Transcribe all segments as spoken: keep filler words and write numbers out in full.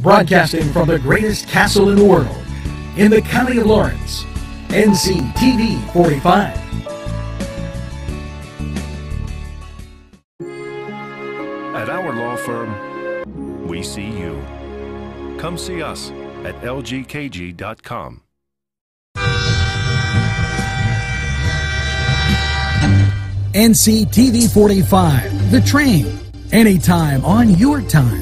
broadcasting from the greatest castle in the world, in the county of Lawrence, N C T V forty-five. At our law firm, we see you. Come see us at L G K G dot com. N C T V forty-five, The Train, anytime on your time.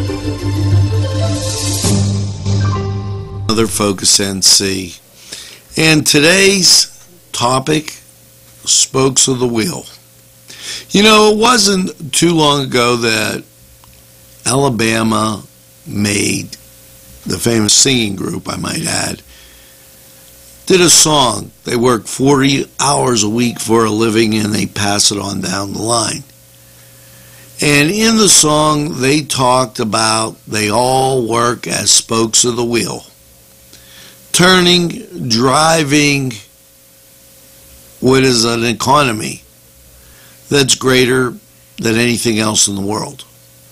Another Focus N C. And today's topic, spokes of the wheel. You know, it wasn't too long ago that Alabama made, the famous singing group, I might add, did a song. They work forty hours a week for a living and they pass it on down the line. And in the song, they talked about they all work as spokes of the wheel. Turning, driving what is an economy that's greater than anything else in the world.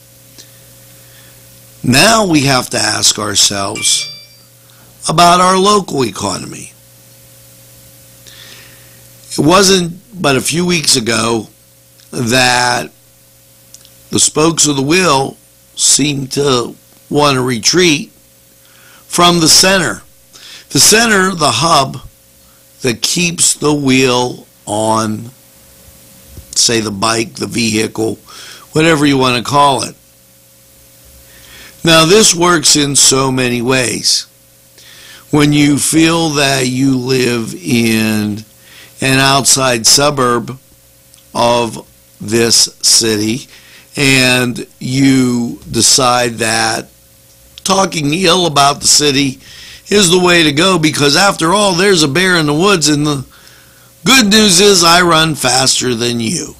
Now we have to ask ourselves about our local economy. It wasn't but a few weeks ago that the spokes of the wheel seemed to want to retreat from the center. The center, the hub that keeps the wheel on, say, the bike, the vehicle, whatever you want to call it. Now, this works in so many ways. When you feel that you live in an outside suburb of this city and you decide that talking ill about the city is the way to go because, after all, there's a bear in the woods and the good news is I run faster than you.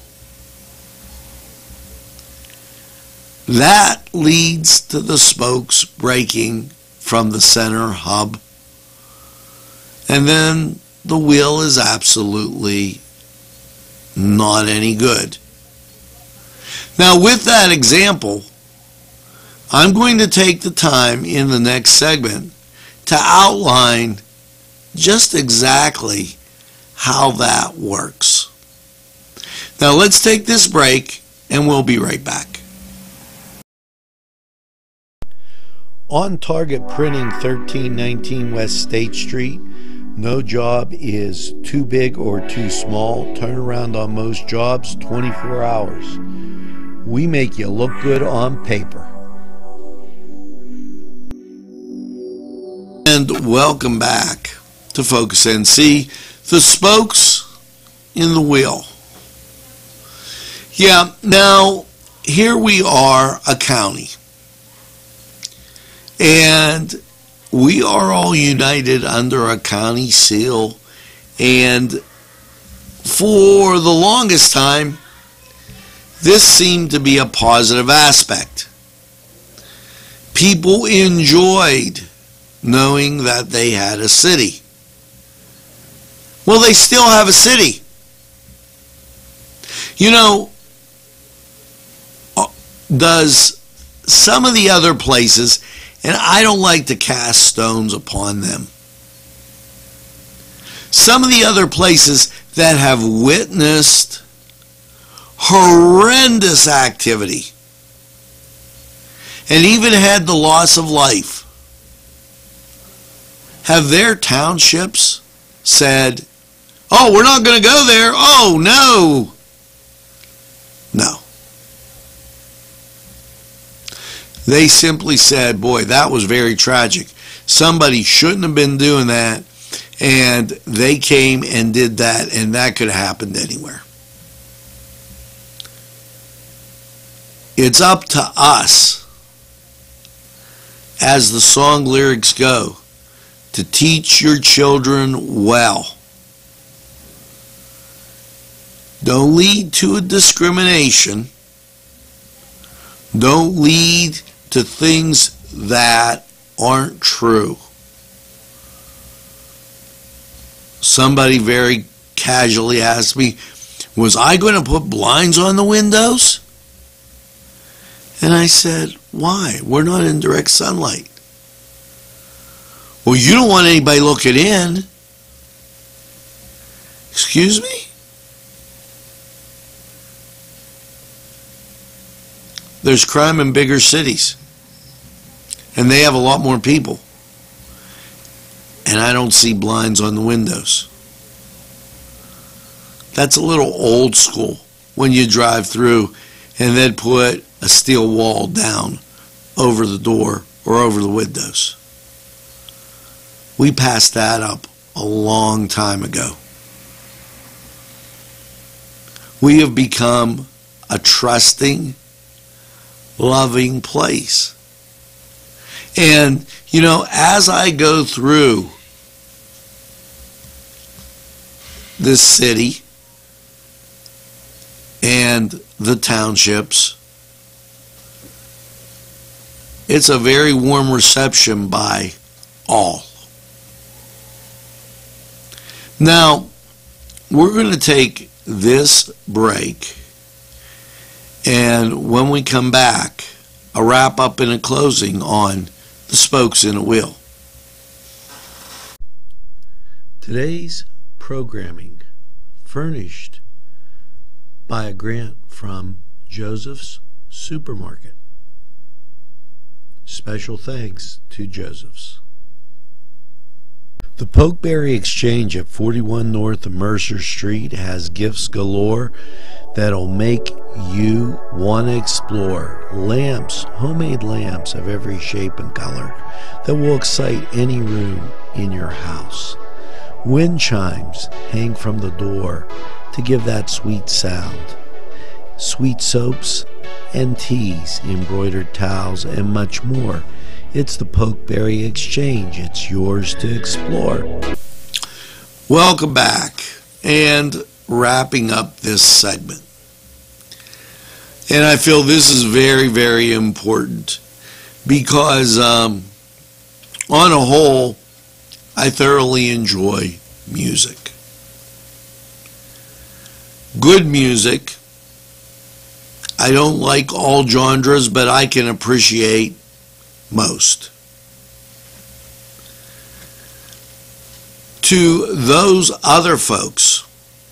That leads to the spokes breaking from the center hub. And then the wheel is absolutely not any good. Now, with that example, I'm going to take the time in the next segment to outline just exactly how that works. Now, let's take this break and we'll be right back. On Target Printing, thirteen nineteen West State Street. No job is too big or too small. Turnaround on most jobs, twenty-four hours. We make you look good on paper. And welcome back to Focus N C, the spokes in the wheel. Yeah, now here we are, a county. And we are all united under a county seal, and for the longest time, this seemed to be a positive aspect. People enjoyed knowing that they had a city. Well, they still have a city. You know, does some of the other places, and I don't like to cast stones upon them. Some of the other places that have witnessed horrendous activity and even had the loss of life, have their townships said, oh, we're not going to go there. Oh, no. No. They simply said, boy, that was very tragic. Somebody shouldn't have been doing that, and they came and did that, and that could have happened anywhere. It's up to us, as the song lyrics go, to teach your children well. Don't lead to a discrimination. Don't lead to things that aren't true. Somebody very casually asked me, was I going to put blinds on the windows? And I said, Why? We're not in direct sunlight. Well, you don't want anybody looking in. Excuse me? There's crime in bigger cities. And they have a lot more people. And I don't see blinds on the windows. That's a little old school when you drive through and then put a steel wall down over the door or over the windows. We passed that up a long time ago. We have become a trusting, loving place. And, you know, as I go through this city and the townships, it's a very warm reception by all. Now, we're going to take this break, and when we come back, a wrap up and a closing on the spokes in a wheel. Today's programming furnished by a grant from Joseph's Supermarket. Special thanks to Joseph's. The Pokeberry Exchange at forty-one North Mercer Street has gifts galore that'll make you want to explore. Lamps, homemade lamps of every shape and color that will excite any room in your house. Wind chimes hang from the door to give that sweet sound. Sweet soaps and teas, embroidered towels, and much more. It's the Pokeberry Exchange. It's yours to explore. Welcome back, and wrapping up this segment. And I feel this is very, very important because um, on a whole, I thoroughly enjoy music. Good music. I don't like all genres, but I can appreciate most. To those other folks,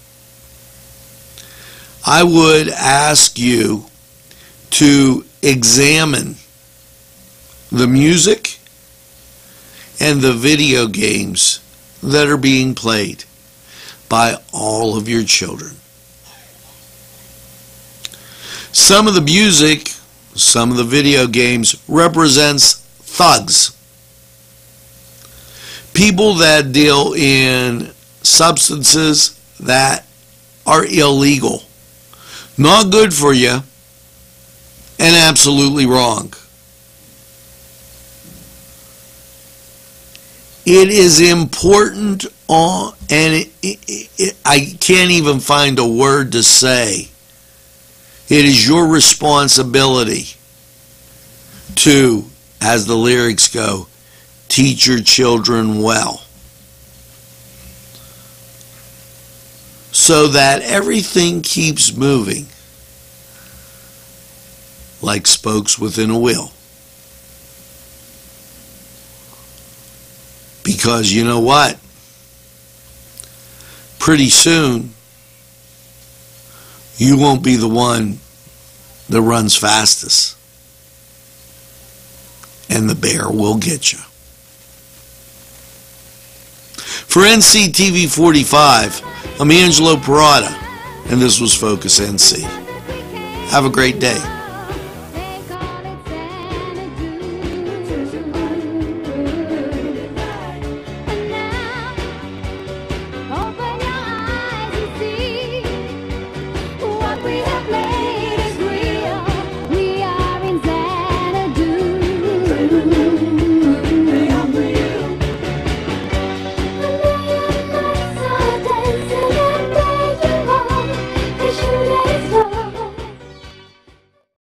I would ask you to examine the music and the video games that are being played by all of your children. Some of the music, some of the video games represents thugs. People that deal in substances that are illegal. Not good for you and absolutely wrong. It is important on, and it, it, it, I can't even find a word to say. It is your responsibility to, as the lyrics go, teach your children well, so that everything keeps moving like spokes within a wheel. Because you know what? Pretty soon, you won't be the one that runs fastest. And the bear will get you. For N C T V forty-five, I'm Angelo Parada, and this was Focus N C. Have a great day.